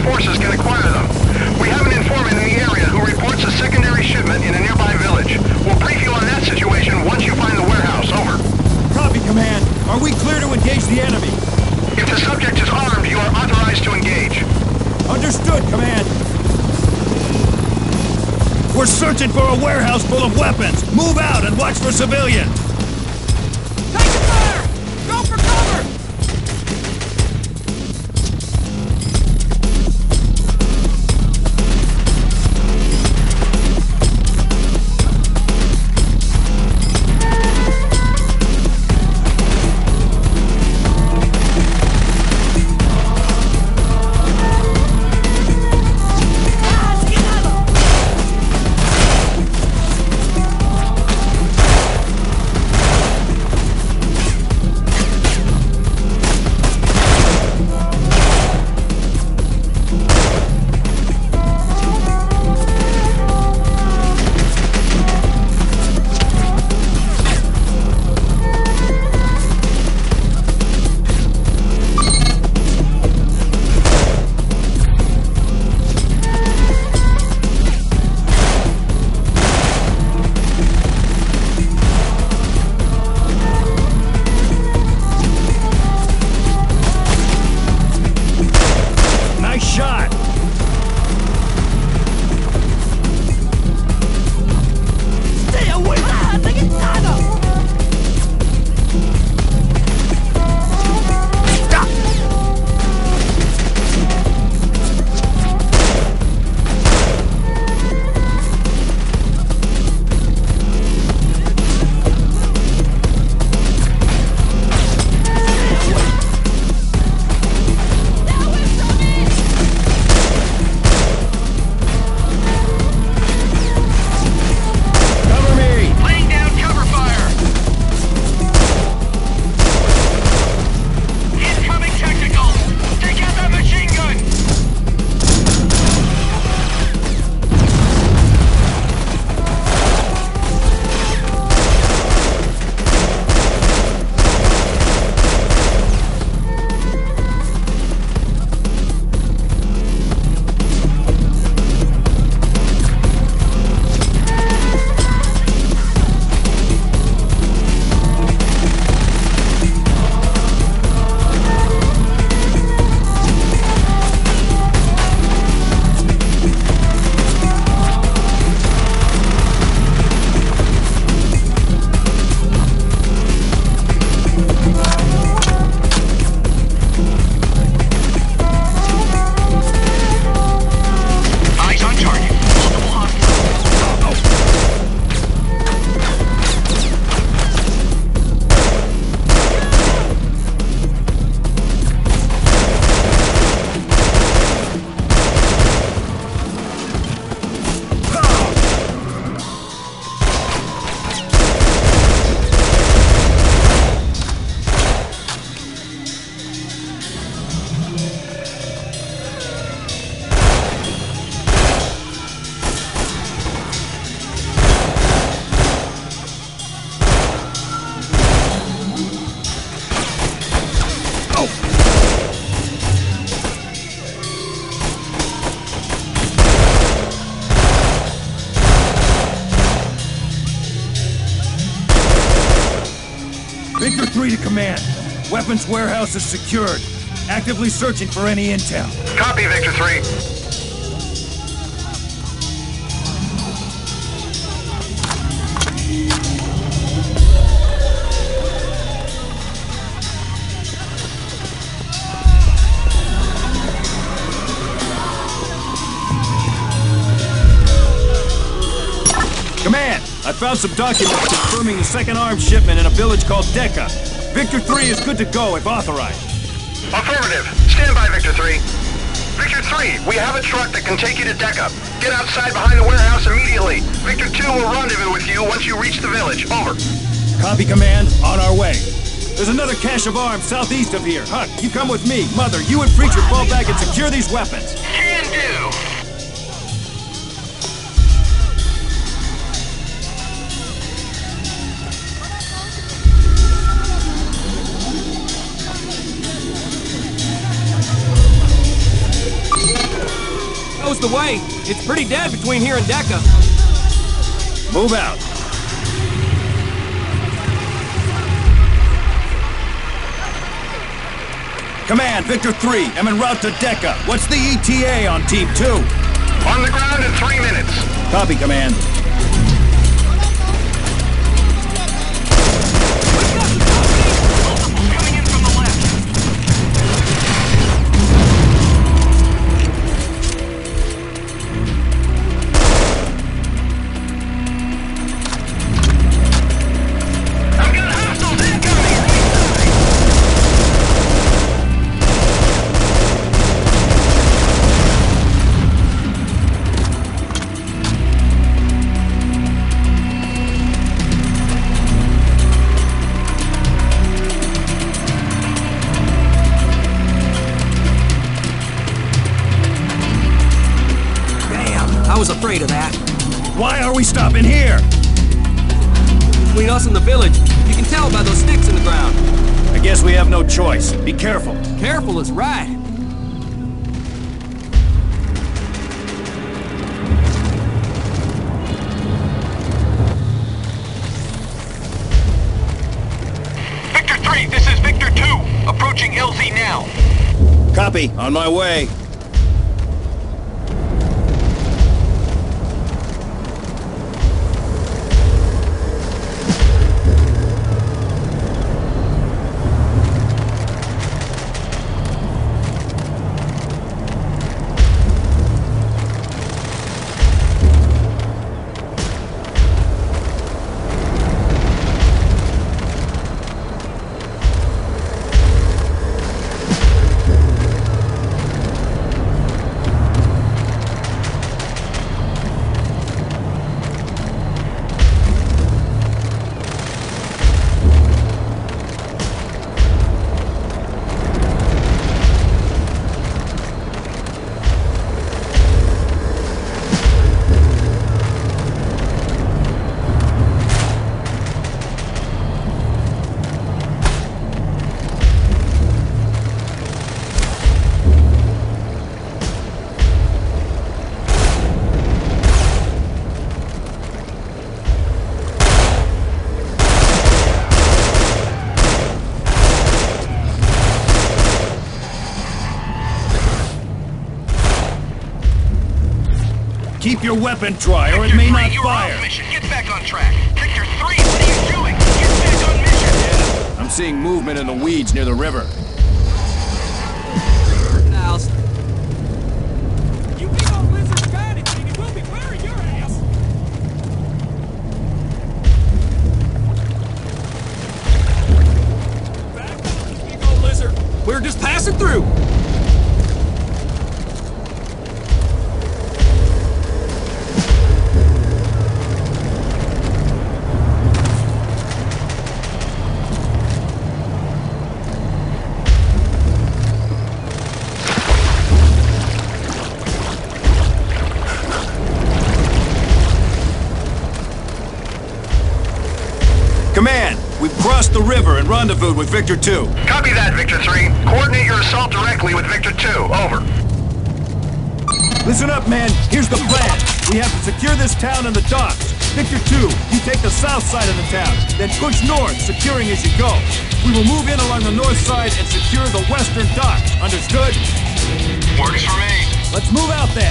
forces can acquire them. We have an informant in the area who reports a secondary shipment in a nearby village. We'll brief you on that situation once you find the warehouse. Over. Copy, Command. Are we clear to engage the enemy? If the subject is armed, you are authorized to engage. Understood, Command. We're searching for a warehouse full of weapons. Move out and watch for civilians. Taking fire! Go for cover! Victor 3 to command. Weapons warehouse is secured. Actively searching for any intel. Copy, Victor 3. Command, I found some documents confirming the second armed shipment in a village called Deca. Victor 3 is good to go if authorized. Affirmative. Stand by, Victor 3. Victor 3, we have a truck that can take you to Deca. Get outside behind the warehouse immediately. Victor 2 will rendezvous with you once you reach the village. Over. Copy, Command. On our way. There's another cache of arms southeast of here. Huck, you come with me. Mother, you and Preacher fall back and secure these weapons. Can do. the way. It's pretty dead between here and Decca. Move out. Command, Victor 3. I'm en route to Decca. What's the ETA on Team 2? On the ground in 3 minutes. Copy, Command. Coming in from the left. I've got hostiles incoming! I was afraid of that. Why are we stopping here? Between us and the village, you can tell by those sticks in the ground. I guess we have no choice. Be careful. Careful is right. Victor 3, this is Victor 2. Approaching LZ now. Copy. On my way. Keep your weapon dry, or it may not fire. Mission. Get back on track. Victor 3, what are you doing? Get back on mission. I'm seeing movement in the weeds near the river. Al's. You big old lizard panicking, and we'll be wearing your ass! Back up, you big old lizard! We're just passing through. Command, we've crossed the river and rendezvoused with Victor 2. Copy that, Victor 3. Coordinate your assault directly with Victor 2. Over. Listen up, man. Here's the plan. We have to secure this town and the docks. Victor 2, you take the south side of the town, then push north, securing as you go. We will move in along the north side and secure the western docks. Understood? Works for me. Let's move out then.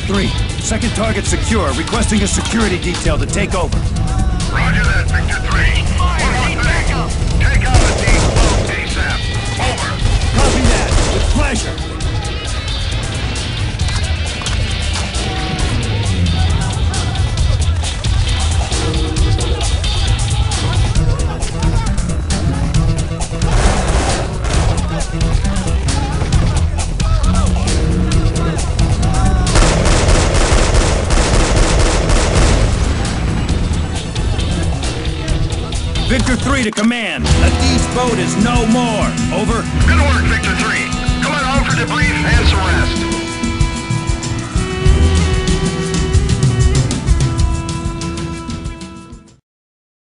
3. Second target secure. Requesting a security detail to take over. Roger that, Victor 3. One more thing. Take out the deep boat ASAP. Over. Copy that. With pleasure. Victor 3 to command. Adid's boat is no more. Over. Good work, Victor 3. Come on home for debrief and some rest.